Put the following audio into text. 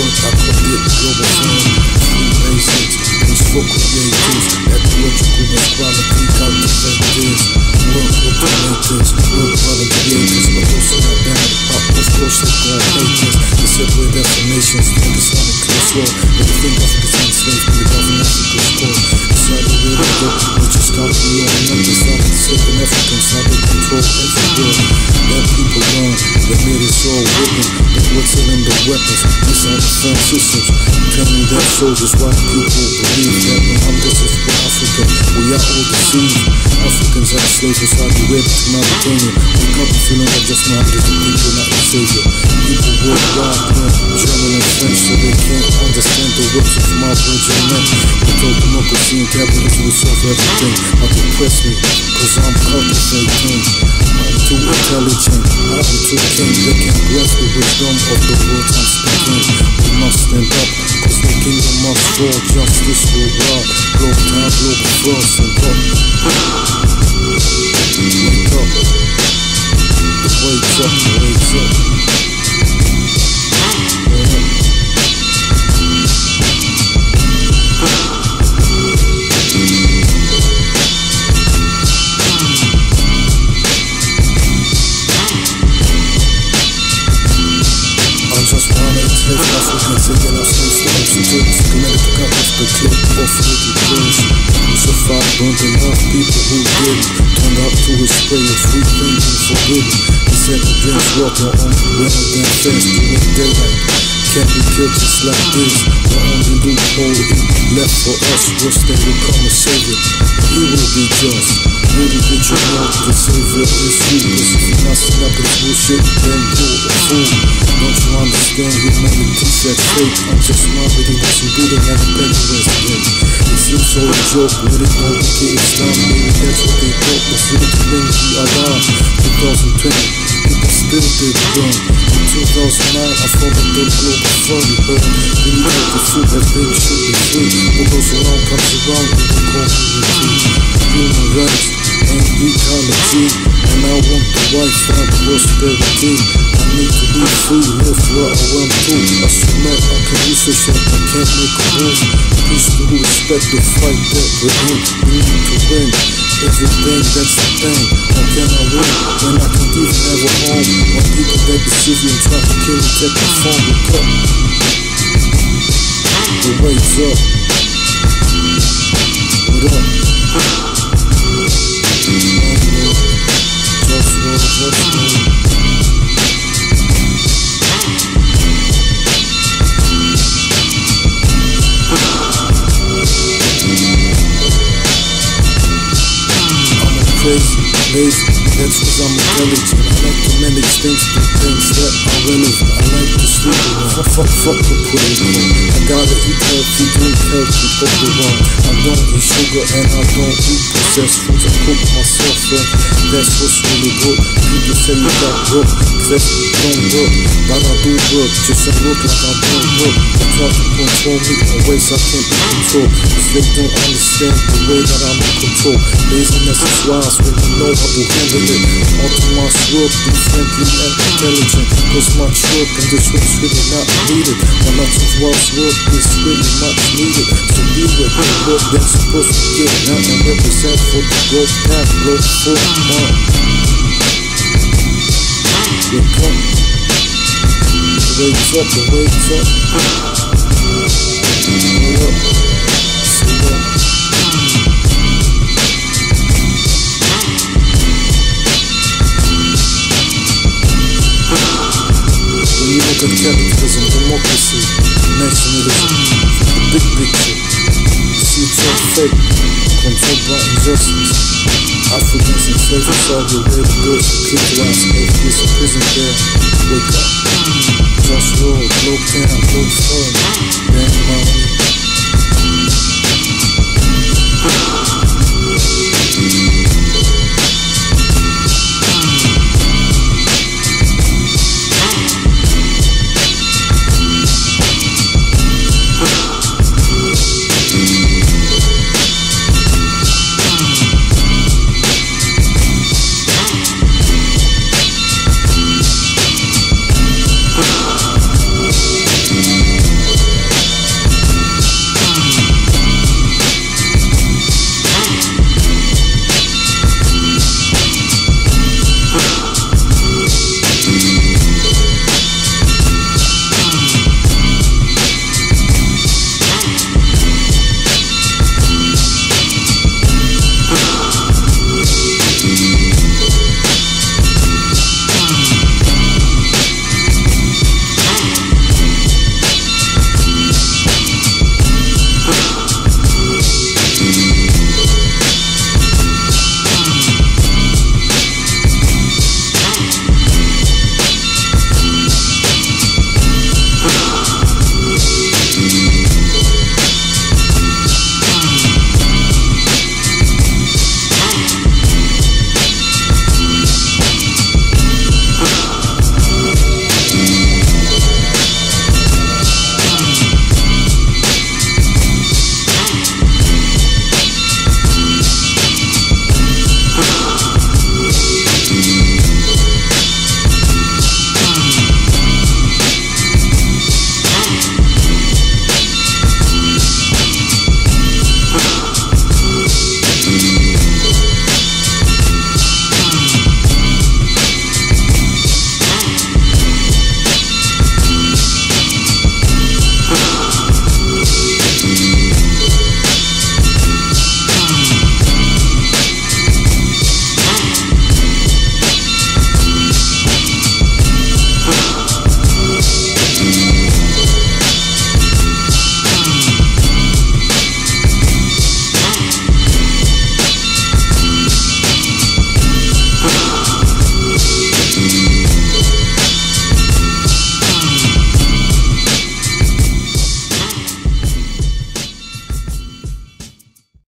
I call it global fame. Free basics, peaceful creators, ecological equality, cultivators. Work with the makers, work by the creators, but also not down. Of course they gon' hate us. They separate destinations, think it's not a clear sword. But they think Africa's enslaved, but the government Africa's core. It's not the way to go, we just can't be on nothing. Stop enslaving Africans, how they control every world. Let people learn, they made us all wicked. But what's in the weapons, these are the defense systems. Training their soldiers, white people believe that Muhammad is for Africa. We are all deceived. Africans are slaves inside the red to Mauritania. Wake up feeling that just Muhammad is the people, not the savior. People worldwide learn German and French, so they can't understand the words of my regiment. We told democracy and capitalism will solve everything. How to press me, cause I'm cultivating. I'm too intelligent, I'm too king. They can't grasp the wisdom of the words I'm speaking. We must stand up, cause the kingdom must fall. Justice will rise, globe time, global frost and up. Wake up, wake up, wake up. Africans taking our slaves to Turks, committed to couples, but killed off with the girls. Crucified, burned enough people who did. Turned out to his spray of free thinking forbidden. He said the drinks water on rather than fast during daylight. Can't be killed just like this. The only loophole he left for us was that he'll come a savior. He will be just. Little did you know the savior is you. Cause if you're not stand up to this bullshit, then you're a fool. Don't you understand? Humanity that's fake. I'm just marketing with some beating and a better resident. It seems so a joke, let it go, okay, it's time. Maybe that's what they thought was really to bring the alarm. 2020, people still did wrong. In 2009, I thought that the global funny, but we need the food that things should be free. What goes around comes around, we can call it human rights and ecology. And I want the right and prosperity. I need to be free, live where I want to. I submit, I can research that I can't make a move. Peace to respect the fight that we're in. We need to win everything, that's the thing. How can I win when I can even have a home? When people that deceive you and try to kill me, take the phone, wake up. The wait's up. What up? Crazy, lazy, that's cause I'm intelligent. I like to manage things, do things that are relevant. I like to sleep around, fuck the protocol. I gotta eat healthy, drink healthy, cook around. I don't eat sugar and I don't eat processed foods. I cook myself and that's what's really good. People say you got work, cause that don't work. But I do work, just don't look like I don't work. They try to control me in ways I can't be controlled. Cause they don't understand the way that I'm in control. Laziness is wise when you know how to handle it. All to my work, be friendly and intelligent. Cause much work in this way is really not needed. But lots of wise work is really much needed. So be with the work that's supposed to get out and represent for the growth path, growth for more. Wake up, wake up, wake up. Wake up, sit up. When you look at capitalism, democracy, nationalism, the big picture, see it's all fake, controlled by injustice. Africans enslaved inside your red girls who kick your ass, atheists in prison there. Wake up, just roll, globe town, globe fun.